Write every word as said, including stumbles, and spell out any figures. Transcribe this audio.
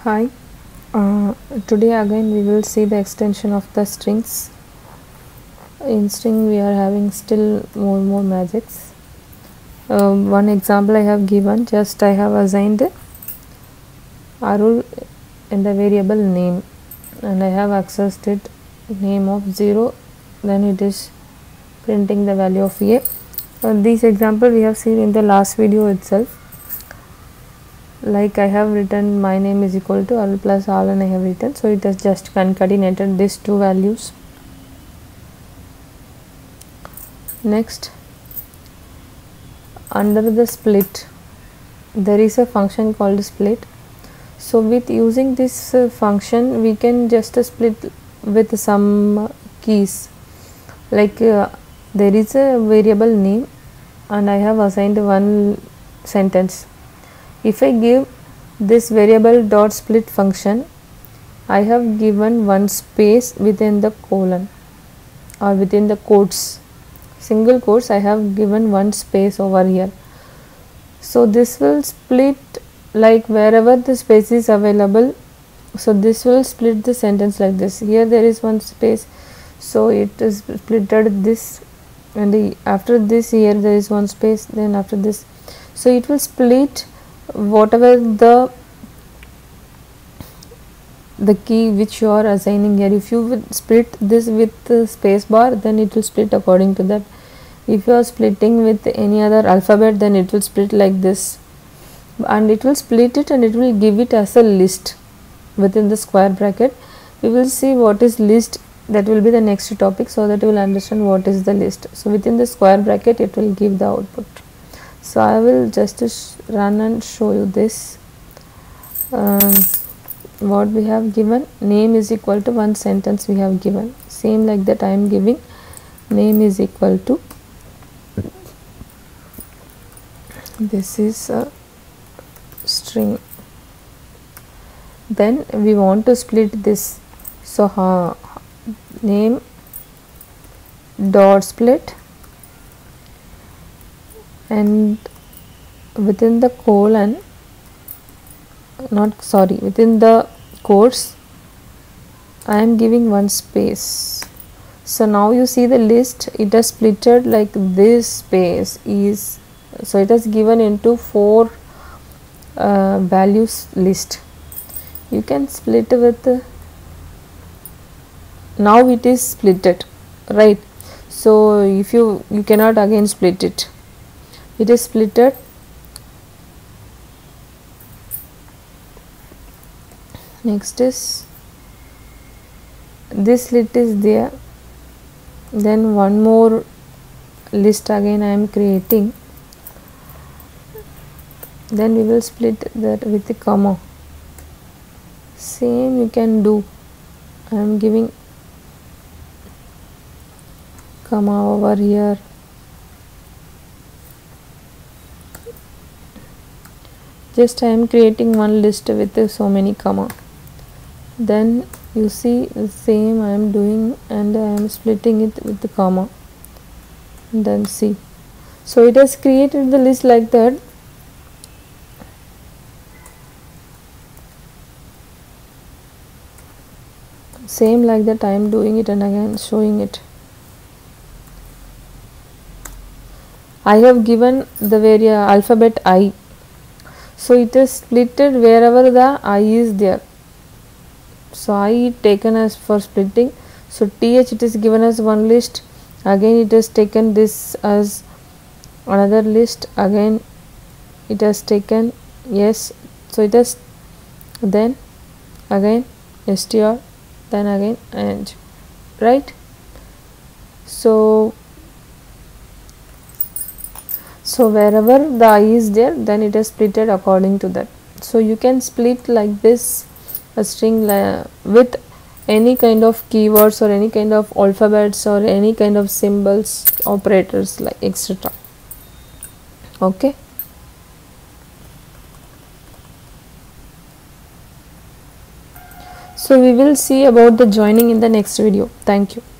Hi, uh, today again we will see the extension of the strings. In string we are having still more more magics. Uh, one example I have given, just I have assigned Arul in the variable name and I have accessed it name of zero, then it is printing the value of a. Uh, this example we have seen in the last video itself. Like I have written my name is equal to Arul plus all and I have written, so it has just concatenated these two values. Next, under the split there is a function called split. So with using this uh, function we can just uh, split with some keys, like uh, there is a variable name and I have assigned one sentence. If I give this variable dot split function, I have given one space within the colon or within the quotes, single quotes I have given one space over here. So this will split, like wherever the space is available, so this will split the sentence like this. Here there is one space, so it is splitted this, and the, after this here there is one space, then after this, so it will split whatever the the key which you are assigning here. If you would split this with the space bar, then it will split according to that. If you are splitting with any other alphabet, then it will split like this, and it will split it and it will give it as a list within the square bracket. We will see what is list, that will be the next topic, so that you will understand what is the list. So within the square bracket it will give the output. So I will just run and show you this. Um, what we have given, name is equal to one sentence we have given, same like that I am giving name is equal to, this is a string, then we want to split this, so uh, name dot split, and within the colon, not sorry within the quotes I am giving one space. So now you see the list, it has splitted like this space is, so it has given into four uh, values list. You can split with uh, now it is splitted, right? So if you you cannot again split it, it is splitted. Next is this list is there, then one more list again I am creating, then we will split that with the comma. Same you can do, I am giving comma over here, just I am creating one list with uh, so many comma. Then you see the same I am doing, and I am splitting it with the comma, and then see, so it has created the list like that. Same like that I am doing it and again showing it. I have given the very uh, alphabet I, so it is splitted wherever the I is there. So I taken as for splitting, so th it is given as one list, again it has taken this as another list, again it has taken yes, so it has then again str, then again and, right? So so wherever the I is there, then it is splitted according to that. So you can split like this a string with any kind of keywords or any kind of alphabets or any kind of symbols, operators, like etc. Okay. So we will see about the joining in the next video. Thank you.